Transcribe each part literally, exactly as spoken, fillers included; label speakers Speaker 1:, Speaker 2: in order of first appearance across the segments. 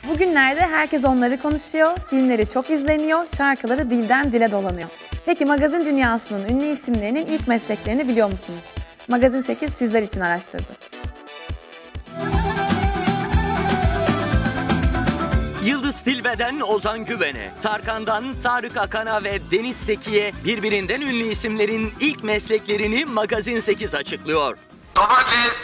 Speaker 1: Bugünlerde herkes onları konuşuyor, filmleri çok izleniyor, şarkıları dilden dile dolanıyor. Peki magazin dünyasının ünlü isimlerinin ilk mesleklerini biliyor musunuz? Magazin sekiz sizler için araştırdı.
Speaker 2: Yıldız Tilbe'den Ozan Güven'e, Tarkan'dan Tarık Akan'a ve Deniz Seki'ye birbirinden ünlü isimlerin ilk mesleklerini Magazin sekiz açıklıyor.
Speaker 3: Domates.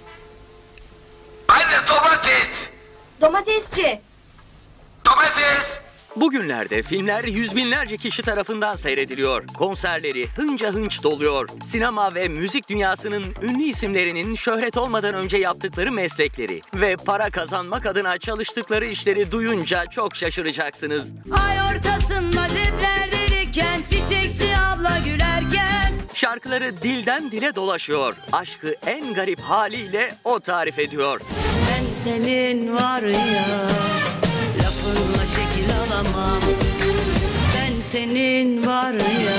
Speaker 3: Anne domates.
Speaker 4: Domatesçi.
Speaker 3: Domates.
Speaker 2: Bugünlerde filmler yüz binlerce kişi tarafından seyrediliyor. Konserleri hınca hınç doluyor. Sinema ve müzik dünyasının ünlü isimlerinin şöhret olmadan önce yaptıkları meslekleri ve para kazanmak adına çalıştıkları işleri duyunca çok şaşıracaksınız.
Speaker 5: Ay ortasında dipler delikken, çiçekçi abla gülerken.
Speaker 2: Şarkıları dilden dile dolaşıyor. Aşkı en garip haliyle o tarif ediyor.
Speaker 5: Ben senin var ya, lafınla şekil alamam. Ben senin var ya,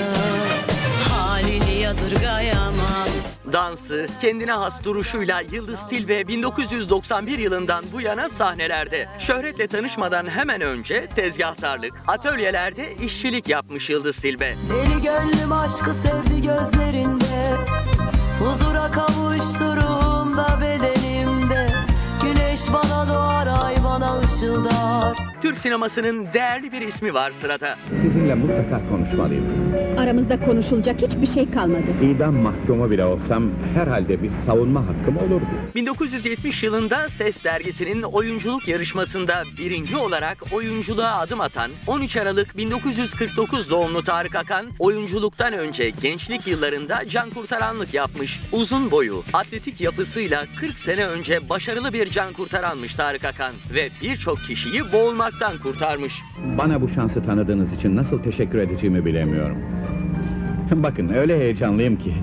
Speaker 5: halini yadırgayamam.
Speaker 2: Dansı, kendine has duruşuyla Yıldız Tilbe bin dokuz yüz doksan bir yılından bu yana sahnelerde. Şöhretle tanışmadan hemen önce tezgahtarlık, atölyelerde işçilik yapmış Yıldız Tilbe.
Speaker 5: Deli gönlüm aşkı sevdi gözlerinde, huzura kavuştu ruhumda bedenimde. Güneş bana doğar, ay bana ışıldar.
Speaker 2: Türk sinemasının değerli bir ismi var sırada.
Speaker 6: Sizinle mutlaka konuşmalıyım.
Speaker 7: Aramızda konuşulacak hiçbir şey kalmadı.
Speaker 6: İdam mahkumu bile olsam herhalde bir savunma hakkım olurdu.
Speaker 2: bin dokuz yüz yetmiş yılında Ses dergisinin oyunculuk yarışmasında birinci olarak oyunculuğa adım atan on üç Aralık bin dokuz yüz kırk dokuz doğumlu Tarık Akan, oyunculuktan önce gençlik yıllarında can kurtaranlık yapmış. Uzun boyu, atletik yapısıyla kırk sene önce başarılı bir can kurtaranmış Tarık Akan ve birçok kişiyi boğulmaktan kurtarmış.
Speaker 6: Bana bu şansı tanıdığınız için nasıl teşekkür edeceğimi bilemiyorum. Bakın öyle heyecanlıyım ki.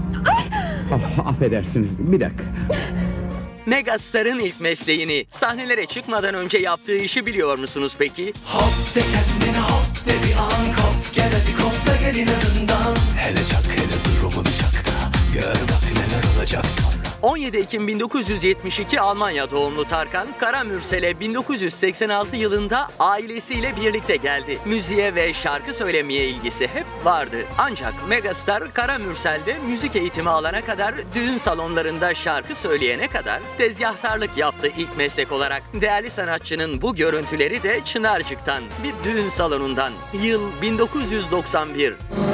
Speaker 6: Oh, affedersiniz, bir dakika.
Speaker 2: Megastar'ın ilk mesleğini, sahnelere çıkmadan önce yaptığı işi biliyor musunuz peki?
Speaker 8: Hop de kendine hop de bir an kop, gel hadi kop da gel inadından. Hele çak hele durumu bir çak da, gör bak neler olacak sonra.
Speaker 2: on yedi Ekim bin dokuz yüz yetmiş iki Almanya doğumlu Tarkan, Karamürsel'e bin dokuz yüz seksen altı yılında ailesiyle birlikte geldi. Müziğe ve şarkı söylemeye ilgisi hep vardı. Ancak megastar Karamürsel'de müzik eğitimi alana kadar, düğün salonlarında şarkı söyleyene kadar tezgahtarlık yaptı ilk meslek olarak. Değerli sanatçının bu görüntüleri de Çınarcık'tan, bir düğün salonundan. Yıl bin dokuz yüz doksan bir.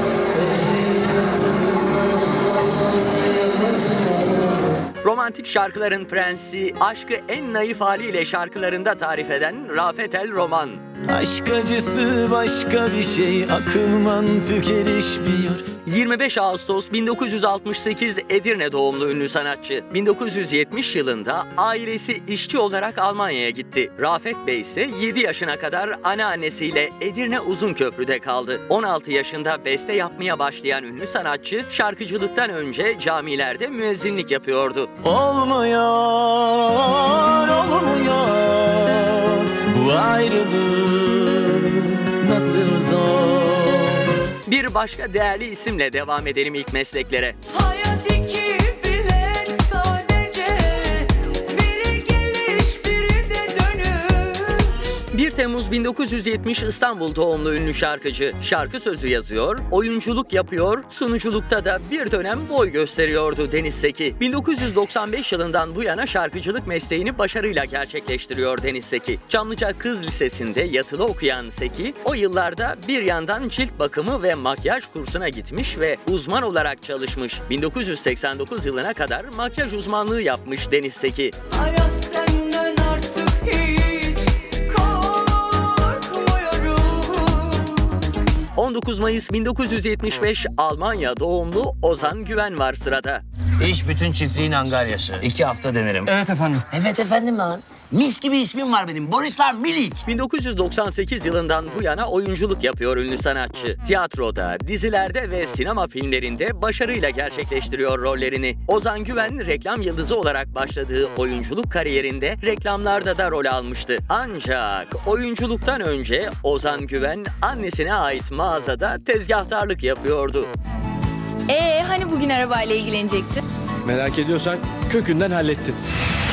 Speaker 2: Romantik şarkıların prensi, aşkı en naif haliyle şarkılarında tarif eden Rafet El Roman.
Speaker 8: Aşk acısı başka bir şey, akıl mantık erişmiyor.
Speaker 2: yirmi beş Ağustos bin dokuz yüz altmış sekiz Edirne doğumlu ünlü sanatçı. bin dokuz yüz yetmiş yılında ailesi işçi olarak Almanya'ya gitti. Rafet Bey ise yedi yaşına kadar anneannesiyle Edirne Uzunköprü'de kaldı. on altı yaşında beste yapmaya başlayan ünlü sanatçı, şarkıcılıktan önce camilerde müezzinlik yapıyordu.
Speaker 8: Olmuyor, olmuyor bu ayrılık nasıl zor.
Speaker 2: Bir başka değerli isimle devam edelim ilk mesleklere.
Speaker 5: Hayat iki bilet sadece, biri geliş biri de dönüş.
Speaker 2: bir Temmuz bin dokuz yüz yetmiş İstanbul doğumlu ünlü şarkıcı. Şarkı sözü yazıyor, oyunculuk yapıyor, sunuculukta da bir dönem boy gösteriyordu Deniz Seki. bin dokuz yüz doksan beş yılından bu yana şarkıcılık mesleğini başarıyla gerçekleştiriyor Deniz Seki. Çamlıca Kız Lisesi'nde yatılı okuyan Seki, o yıllarda bir yandan cilt bakımı ve makyaj kursuna gitmiş ve uzman olarak çalışmış. bin dokuz yüz seksen dokuz yılına kadar makyaj uzmanlığı yapmış Deniz Seki.
Speaker 5: Hayat senden artık hiç
Speaker 2: on dokuz Mayıs bin dokuz yüz yetmiş beş Almanya doğumlu Ozan Güven var sırada.
Speaker 9: İş bütün çiftliğin angaryası. İki hafta denerim.
Speaker 10: Evet efendim.
Speaker 9: Evet efendim lan. Mis gibi ismim var benim. Borislar Milik.
Speaker 2: bin dokuz yüz doksan sekiz yılından bu yana oyunculuk yapıyor ünlü sanatçı. Tiyatroda, dizilerde ve sinema filmlerinde başarıyla gerçekleştiriyor rollerini. Ozan Güven reklam yıldızı olarak başladığı oyunculuk kariyerinde reklamlarda da rol almıştı. Ancak oyunculuktan önce Ozan Güven annesine ait mağazada tezgahtarlık yapıyordu.
Speaker 1: Ee hani bugün arabayla ilgilenecektin?
Speaker 10: Merak ediyorsan kökünden hallettim.